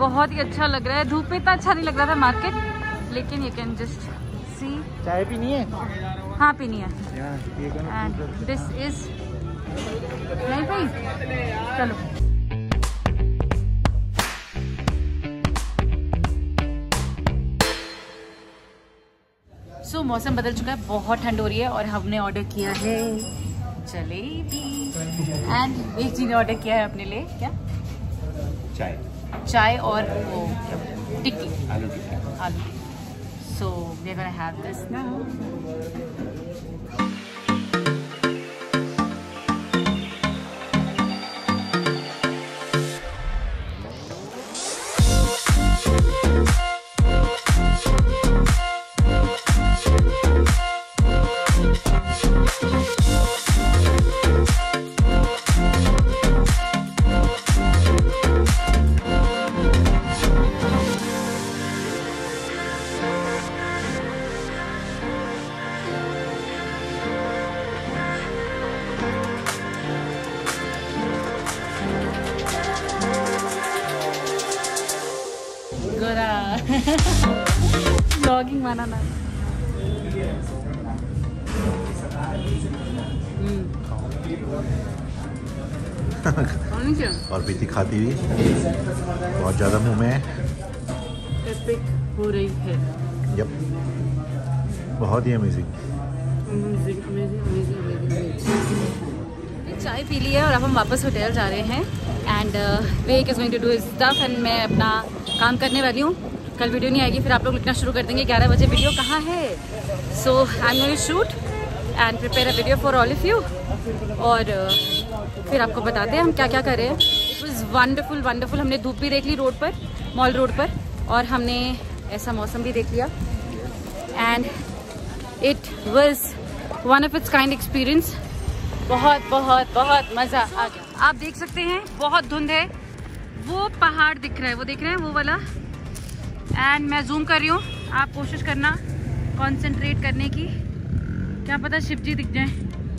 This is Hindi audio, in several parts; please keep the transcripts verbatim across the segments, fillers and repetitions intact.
बहुत ही अच्छा लग रहा है। धूप में इतना अच्छा नहीं लग रहा था मार्केट, लेकिन यू कैन जस्ट सी। चाय पीनी है? हाँ पीनी है। एंड दिस इज नहीं भाई, चलो। सो so, मौसम बदल चुका है, बहुत ठंड हो रही है और हमने ऑर्डर किया है जलेबी। एंड एक जी ने ऑर्डर किया है अपने लिए क्या? चाय चाय और वो टिक्की, aloo tikki. Aloo tikki. So we are gonna have this now. Blogging माना ना। और प्रीति खाती हुई बहुत ज्यादा मुंह में एपिक हो रही है। यप, बहुत ही amazing. Amazing amazing amazing amazing. चाय पी ली है और अब हम वापस होटल जा रहे हैं। एंड वेक is going to do his stuff and मैं अपना काम करने वाली हूँ। कल वीडियो नहीं आएगी, फिर आप लोग लिखना शुरू कर देंगे ग्यारह बजे वीडियो कहाँ है। So I am going to shoot and prepare a video for all of you. और uh, फिर आपको बताते हैं हम क्या क्या कर रहे हैं। It was wonderful wonderful. हमने धूप भी देख ली रोड पर, मॉल रोड पर, और हमने ऐसा मौसम भी देख लिया। And it was one of its kind experience. बहुत बहुत बहुत मज़ा आ गया। आप देख सकते हैं बहुत धुंध है, वो पहाड़ दिख रहा है, वो देख रहे हैं वो वाला। एंड मैं जूम कर रही हूँ, आप कोशिश करना कंसंट्रेट करने की, क्या पता शिव जी दिख जाए।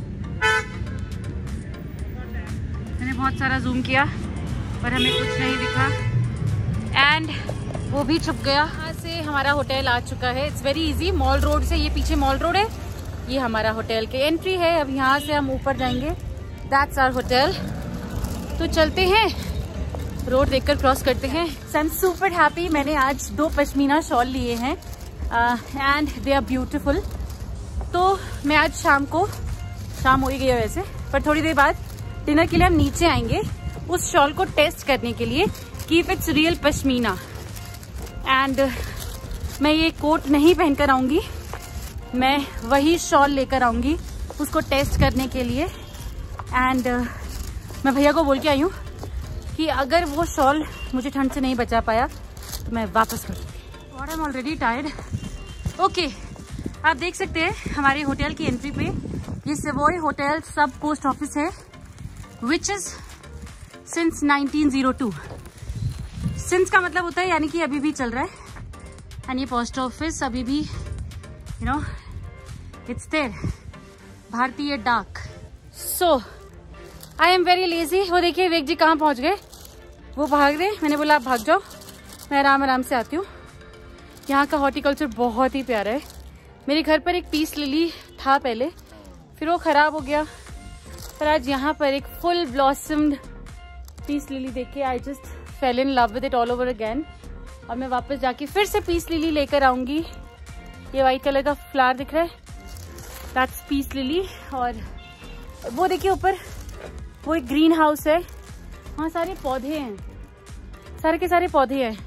मैंने बहुत सारा जूम किया पर हमें कुछ नहीं दिखा एंड वो भी छुप गया। यहाँ से हमारा होटल आ चुका है। It's very easy, mall road से, ये पीछे मॉल रोड है, ये हमारा होटल की एंट्री है। अब यहाँ से हम ऊपर जाएंगे, दैट्स आवर होटल। तो चलते हैं, रोड देखकर क्रॉस करते हैं। I am super happy. मैंने आज दो पश्मीना शॉल लिए हैं एंड दे आर ब्यूटीफुल। तो मैं आज शाम को, शाम हो ही गई है वैसे, पर थोड़ी देर बाद डिनर के लिए हम नीचे आएंगे उस शॉल को टेस्ट करने के लिए कि if it's real pashmina. And मैं ये कोट नहीं पहनकर आऊंगी, मैं वही शॉल लेकर आऊंगी उसको टेस्ट करने के लिए। एंड uh, मैं भैया को बोल के आई हूँ कि अगर वो शॉल मुझे ठंड से नहीं बचा पाया तो मैं वापस कर दूँगी। और I am already tired. Okay, आप देख सकते हैं हमारे होटल की एंट्री पे ये सेवॉय होटल सब पोस्ट ऑफिस है, which is since nineteen o two. Since का मतलब होता है यानी कि अभी भी चल रहा है। एंड ये पोस्ट ऑफिस अभी भी, you know, it's there, Bharatiya Dak. So I am very lazy. वो देखिए वेग जी कहाँ पहुँच गए, वो भाग रहे। मैंने बोला आप भाग जाओ, मैं आराम आराम से आती हूँ। यहाँ का हॉर्टिकल्चर बहुत ही प्यारा है। मेरे घर पर एक पीस लिली था पहले, फिर वो खराब हो गया, पर आज यहाँ पर एक फुल ब्लॉसम्ड पीस लिली देख के I just fell in love with it all over again. और मैं वापस जाके फिर से पीस लिली लेकर आऊंगी। ये वाइट कलर का फ्लावर दिख रहा है, दैट्स पीस लिली। और वो देखिए ऊपर वो एक ग्रीन हाउस है, वहाँ सारे पौधे हैं, सारे के सारे पौधे हैं।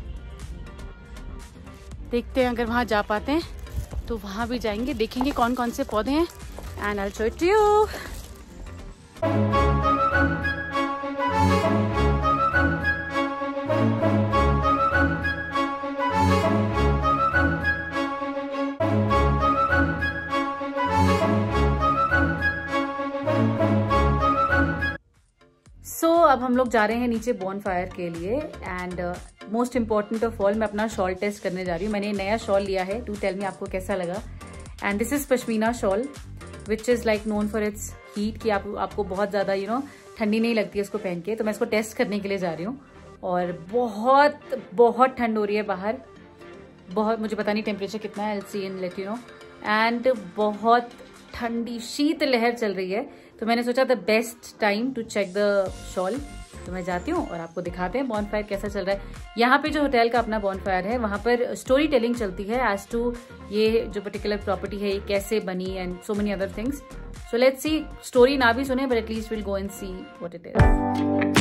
देखते हैं अगर वहाँ जा पाते हैं तो वहाँ भी जाएंगे, देखेंगे कौन कौन से पौधे हैं and I will show it to you. So so, अब हम लोग जा रहे हैं नीचे बॉनफायर के लिए। And most important of all, मैं अपना शॉल टेस्ट करने जा रही हूँ। मैंने नया शॉल लिया है, टू टेल मी आपको कैसा लगा। And this is pashmina shawl which is like known for its heat, कि आप, आपको बहुत ज्यादा यू नो ठंडी नहीं लगती है इसको पहन के। तो मैं इसको टेस्ट करने के लिए जा रही हूँ और बहुत बहुत ठंड हो रही है बाहर, बहुत, मुझे पता नहीं टेम्परेचर कितना है, see in let you know, and बहुत ठंडी शीत लहर चल रही है। तो मैंने सोचा the best time to check the shawl, तो मैं जाती हूँ और आपको दिखाते हैं बॉनफायर कैसा चल रहा है। यहाँ पे जो होटल का अपना बॉनफायर है वहाँ पर स्टोरी टेलिंग चलती है एज टू ये जो पर्टिकुलर प्रॉपर्टी है ये कैसे बनी and so many other things. So let's see, story ना भी सुने but at least will go and see what it is.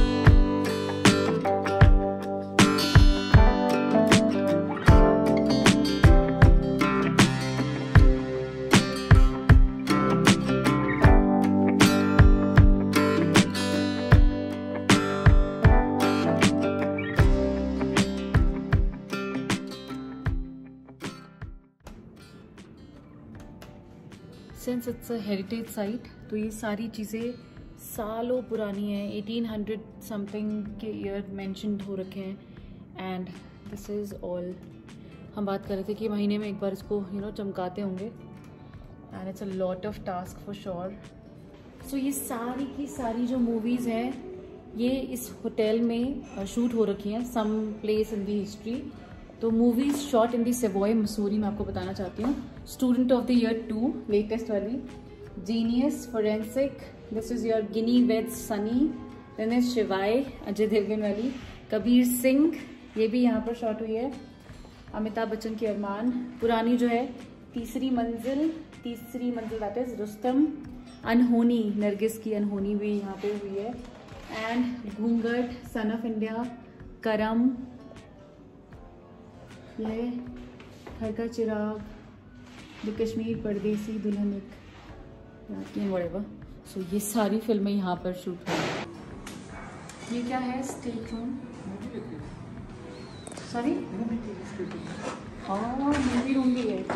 Since it's a heritage site तो ये सारी चीज़ें सालों पुरानी हैं, एटीन हंड्रेड समथिंग के ईयर मेंशन्ड हो रखे हैं एंड दिस इज़ ऑल। हम बात कर रहे थे कि महीने में एक बार इसको यू नो चमकाते होंगे and it's a lot of task for sure. So ये सारी की सारी जो मूवीज़ हैं ये इस होटल में शूट हो रखी हैं, some place in the history. तो movies shot in the Savoy Mussoorie मैं आपको बताना चाहती हूँ। Student of the Year two, latest वाली, Genius, Forensic, this is your Ginny Weds Sunny, then is Shivaay, Ajay Devgan वाली, कबीर सिंह, ये भी यहाँ पर शॉट हुई है, अमिताभ बच्चन की अरमान, पुरानी जो है तीसरी मंजिल, तीसरी मंजिल दैट इज रुस्तम, अनहोनी, नरगिस की अनहोनी भी यहाँ पे हुई है, एंड घूंघट, सन ऑफ इंडिया, करम, ये घर का चिराग, द कश्मीर परदेसी, दुल्हन एक रात की, व्हाटएवर। सो ये सारी फिल्में यहाँ पर शूट हुई। ये क्या है? स्टेट रूम, सॉरी हाँ मूवी रूम भी है।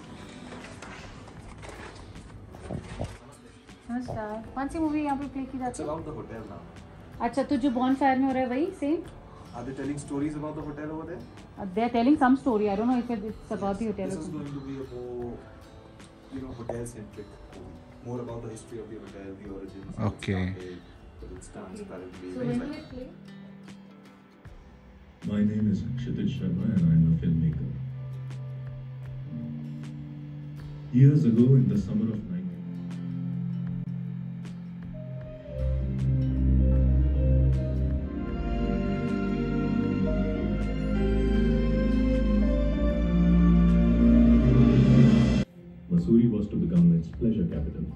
नमस्कार, कौन सी मूवी यहाँ पे प्ले की जाती है? अच्छा, तो जो बॉन फायर में हो रहा है वही same? Are they telling stories about the hotel over there? Uh, they are telling some story. I don't know if it's about the hotel. This is going to be a more, you know, hotel-centric movie. More about the history of the hotel, the origins. Okay. But it stands currently. So when will it play? My name is Kshitij Sharma and I'm a filmmaker. Years ago in the summer of nineteen Mussoorie was to become its pleasure capital.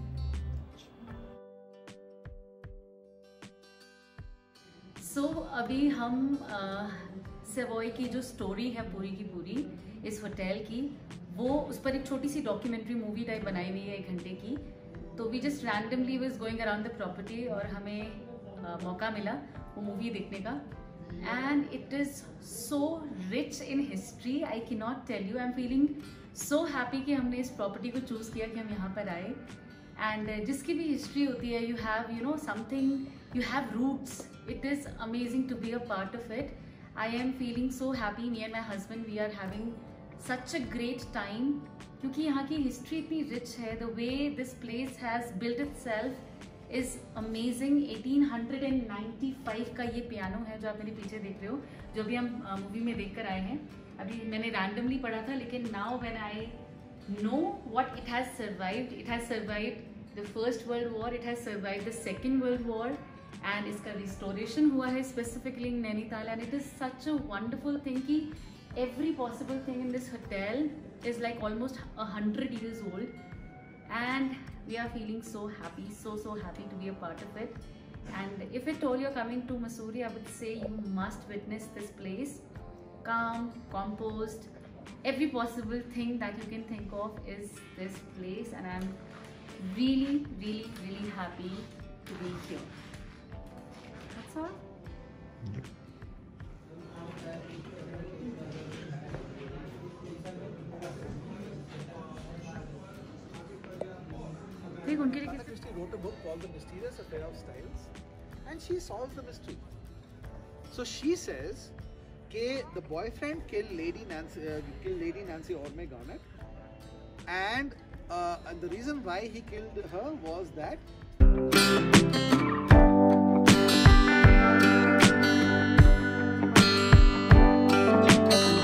So अभी हम सेवॉय की जो स्टोरी है पूरी की पूरी इस होटल की, वो उस पर एक छोटी सी डॉक्यूमेंट्री मूवी टाइप बनाई हुई है एक घंटे की। तो we just randomly was going around the property और हमें uh, मौका मिला वो मूवी देखने का, and it is so rich in history, I can not tell you. I am feeling so happy कि हमने इस प्रॉपर्टी को चूज़ किया, कि हम यहाँ पर आए। एंड uh, जिसकी भी हिस्ट्री होती है, you have you know something, you have roots, it is amazing to be a part of it. I am feeling so happy, me and my husband we are having such a great time, क्योंकि यहाँ की हिस्ट्री इतनी रिच है। The way this place has built itself is amazing. Eighteen ninety five का ये पियानो है जो आप मेरे पीछे देख रहे हो, जो भी हम मूवी uh, में देख कर आए हैं। अभी मैंने रैंडमली पढ़ा था, लेकिन now when I know what it has survived, it has survived the first world war, it has survived the second world war, and इसका रिस्टोरेशन हुआ है specifically in Nainital, and it is such a wonderful thing कि every possible thing in this hotel is like almost a hundred years old, and we are feeling so happy, so so happy to be a part of it. And if at all you're coming to Mussoorie, I would say you must witness this place. Calm, composed, every possible thing that you can think of is this place, and I'm really really really happy to be here. That's all. Agatha Christie wrote a book called The Mysterious Affair of Styles, and she solves the mystery. So she says that the boyfriend killed Lady Nancy, uh, killed Lady Nancy Orme Garnett, and, uh, and the reason why he killed her was that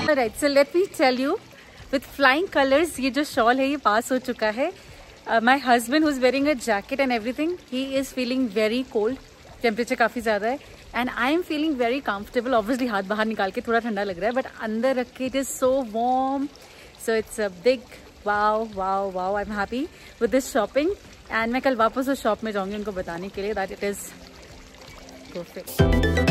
right, so let me tell you, with flying colours ये जो शॉल है ये पास हो चुका है. My husband who is wearing a jacket and everything, he is feeling very cold. Temperature काफ़ी ज़्यादा है and I am feeling very comfortable. Obviously हाथ बाहर निकाल के थोड़ा ठंडा लग रहा है, बट अंदर रख के it is so warm. So it's a big wow wow wow. I am happy with this shopping and मैं कल वापस उस शॉप में जाऊँगी उनको बताने के लिए दैट इट इज़ परफेक्ट.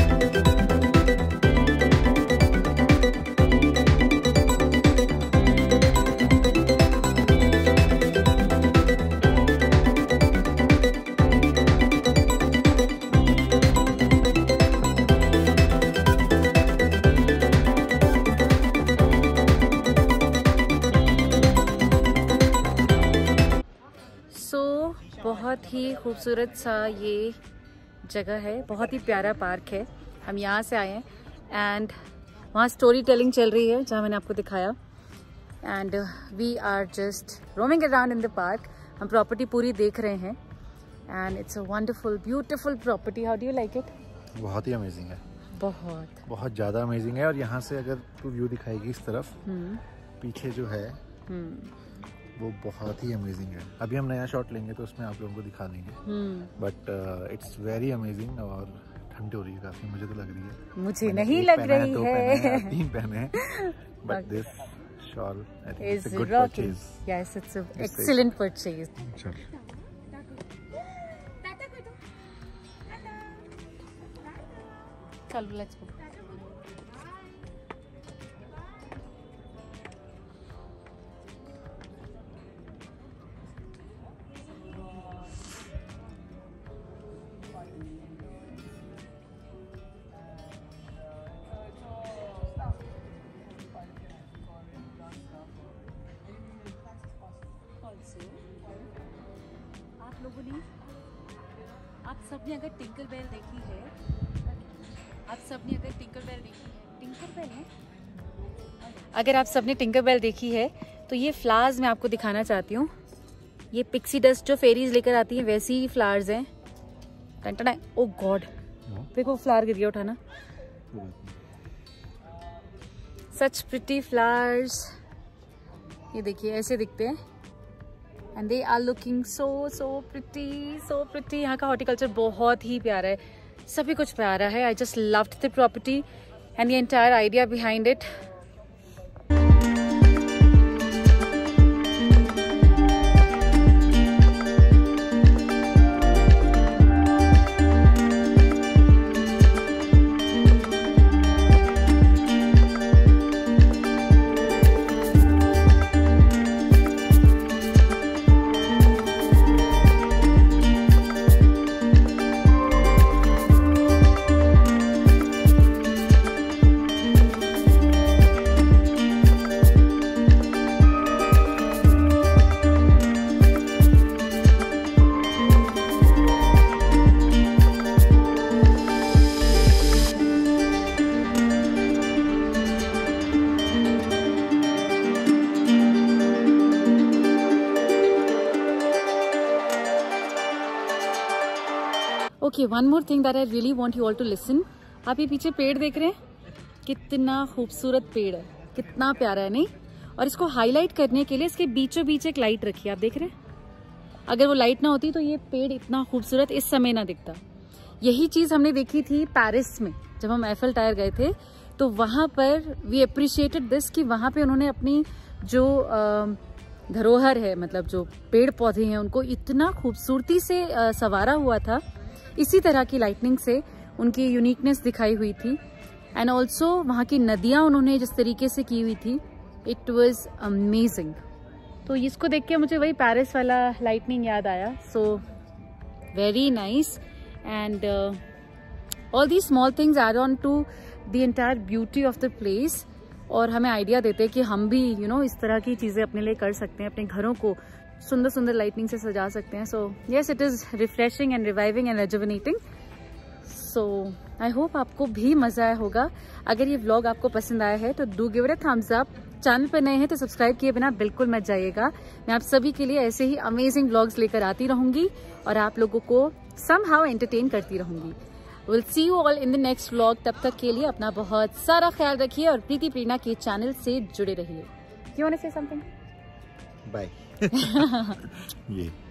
बहुत ही खूबसूरत सा ये जगह है, बहुत ही प्यारा पार्क है. हम यहाँ से आए हैं एंड वहाँ स्टोरी टेलिंग चल रही है जहाँ मैंने आपको दिखाया. And we are just roaming around in the park. हम प्रॉपर्टी पूरी देख रहे हैं and it's a wonderful beautiful property. How do you like it? बहुत ही अमेजिंग है, बहुत बहुत ज़्यादा अमेजिंग है. और यहाँ से अगर तू व्यू दिखाएगी इस तरफ, पीछे जो है वो बहुत ही अमेजिंग है. अभी हम नया शॉट लेंगे तो उसमें आप लोगों को दिखा देंगे, बट इट्स वेरी अमेजिंग. और ठंड हो रही है काफी, मुझे तो लग रही है. मुझे नहीं लग रही है, है. तीन पहने हैं, but this shawl I think it's a good purchase. Yes, it's a excellent purchase. चल चल लेट्स गो. आप लोगों ने, आप सबने अगर टिंकर बेल देखी है, आप सबने अगर टिंकर बेल देखी है, टिंकर बेल है, अगर आप सबने टिंकर बेल देखी है तो ये फ्लावर्स मैं आपको दिखाना चाहती हूँ. ये पिक्सी डस्ट जो फेरीज लेकर आती हैं वैसी ही फ्लावर्स हैं. टन ओ गॉड, देखो फ्लावर गिर गया, उठाना. Such pretty flowers. ये देखिए ऐसे दिखते हैं and they are looking so so pretty, so pretty. यहाँ का हॉर्टिकल्चर बहुत ही प्यारा है, सभी कुछ प्यारा है. I just loved the property and the entire idea behind it. Okay, one more thing that I really want you all to listen. आप ये पीछे पेड़ देख रहे हैं, कितना खूबसूरत पेड़ है, कितना प्यारा है नहीं? और इसको हाईलाइट करने के लिए इसके बीचों बीच एक लाइट रखी है, आप देख रहे हैं. अगर वो लाइट ना होती तो ये पेड़ इतना खूबसूरत इस समय ना दिखता. यही चीज हमने देखी थी पेरिस में जब हम एफिल टावर गए थे, तो वहां पर वी अप्रिशिएटेड दिस कि वहां पे उन्होंने अपनी जो धरोहर है, मतलब जो पेड़ पौधे हैं, उनको इतना खूबसूरती से संवारा हुआ था. इसी तरह की लाइटनिंग से उनकी यूनिकनेस दिखाई हुई थी. एंड ऑल्सो वहाँ की नदियाँ उन्होंने जिस तरीके से की हुई थी, इट वॉज अमेजिंग. तो इसको देख के मुझे वही पेरिस वाला लाइटनिंग याद आया. So very nice. And all the small things add on to the entire beauty of the place, और हमें आइडिया देते हैं कि हम भी यू you नो know, इस तरह की चीज़ें अपने लिए कर सकते हैं, अपने घरों को सुंदर सुंदर लाइटनिंग से सजा सकते हैं. So yes, it is refreshing and reviving and rejuvenating. So I hope आपको भी मज़ा आया होगा. अगर ये व्लॉग आपको पसंद आया है तो do give it a thumbs up. Channel पर नए हैं तो सब्सक्राइब किए बिना बिल्कुल मत जाइएगा. मैं आप सभी के लिए ऐसे ही अमेजिंग व्लॉग्स लेकर आती रहूँगी और आप लोगों को समहाउ एंटरटेन करती रहूँगी. Will see you all in the next vlog. तब तक के लिए अपना बहुत सारा ख्याल रखिए और प्रीति प्रेरणा के चैनल से जुड़े रहिए। You want to say something? Bye. ये